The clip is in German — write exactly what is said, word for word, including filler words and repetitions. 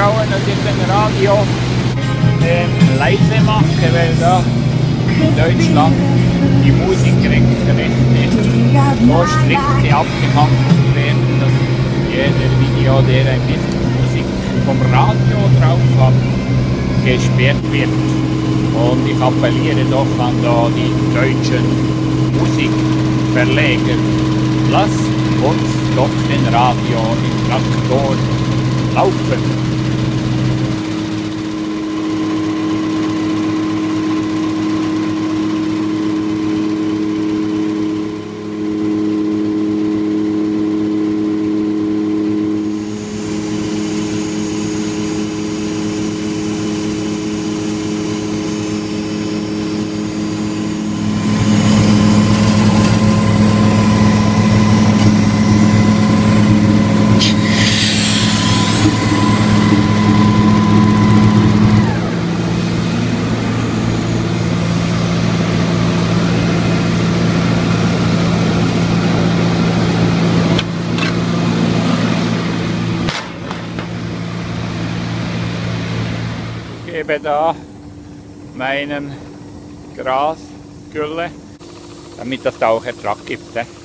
schauen, dass ich den Radio äh, leise mache, weil da in Deutschland die Musikrechte so strikt abgehandelt werden, dass jeder Video, der ein bisschen Musik vom Radio drauf hat, gesperrt wird. Und ich appelliere doch an da die deutschen Musikverleger. Lasst uns doch den Radio im Traktor laufen. Ich gebe da meinem Gras Gülle, damit das da auch Ertrag gibt.